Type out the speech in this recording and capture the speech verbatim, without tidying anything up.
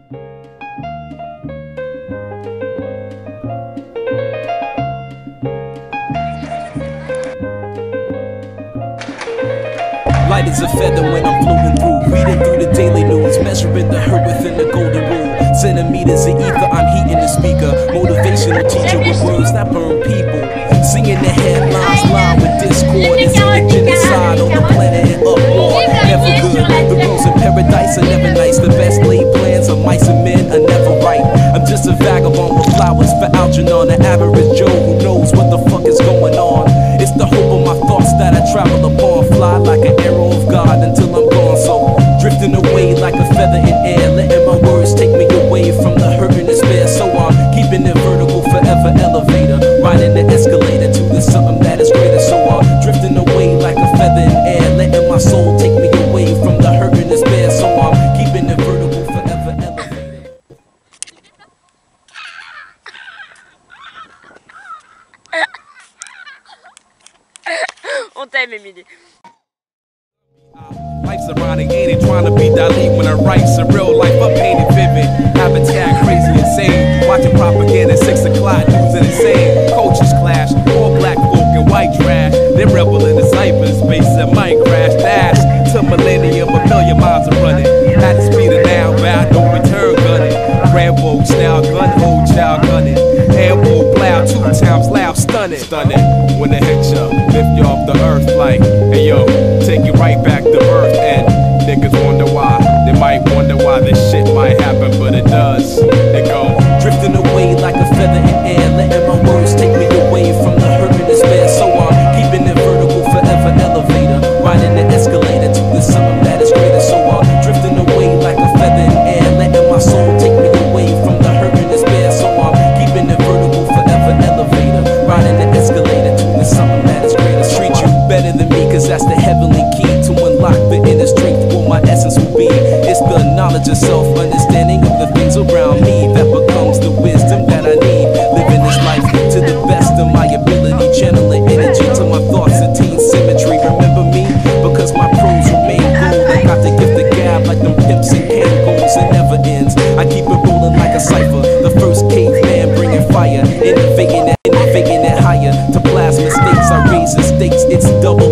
Light as a feather when I'm floating through, reading through the daily news, measuring the hurt within the golden rule. Centimeters of ether, I'm heating the speaker. Motivational teacher with words that burn people. Singing the headlines, line with discord. It's either genocide on the planet and uproar. Never good, the rules in paradise are never nice. The best laid plans of mice and men are never right. I'm just a vagabond with flowers for Algernon, the average Joe who knows what the fuck is going on. It's the hope of my thoughts that I travel upon. Fly like an arrow of God until I'm gone. So drifting away like a feather in air, letting my words take me away from the hurt and despair. So I'm keeping it vertical, forever elevator, riding the escalator to the something that is greater. So I'm drifting away like a feather in air, letting my soul take me away from the hurt and despair. So I'm keeping it vertical, forever elevator. On t'aime, Émilie. Life's ironic, ain't it? Trying to be Dali when I write surreal life, I painted vivid. Habitat crazy, insane. Watching propaganda, six o'clock, news and insane. Cultures clash, all black folk and white trash. They rebel in the cyberspace that might crash. Dash to millennium, a million miles of running. At the speed of now, bound, no return gunning. Rambo, style gun, old child gunning. Ambo, plow, two times loud, stunning. Stunning, when they hit ya, lift you off the earth like, hey yo, take you right back to earth. And niggas wonder why, they might wonder why this shit might happen, but it does. They go drifting away like a feather in air, letting my words take me away from the hurt and despair. So I'm keeping it vertical, forever elevator, riding the escalator to the something that is greater. So I'm drifting away like a feather in air, letting my soul take me away from the hurt and despair. So I'm keeping it vertical, forever elevator, riding the escalator to the something that is greater. Treat you better than me, cause that's the heavenly key to unlock the inner strength. What my essence will be, it's the knowledge of self, understanding of the things around me that becomes the wisdom that I need. Living this life to the best of my ability, channeling energy to my thoughts, attain symmetry. Remember me, because my prose remain gold. I got the gift of gab like them pimps and Kangos. It never ends, I keep it rolling like a cipher. The first caveman bringing fire, innovating it, innovating it higher to plasma states. I raise the stakes, it's double